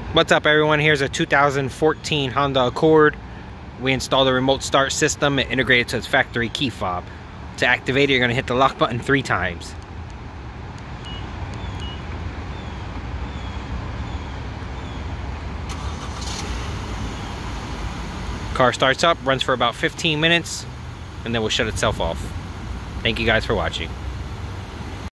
What's up everyone, here's a 2014 Honda Accord. We installed a remote start system and integrated to its factory key fob. To activate it, you're going to hit the lock button 3 times. Car starts up, runs for about 15 minutes, and then will shut itself off. Thank you guys for watching.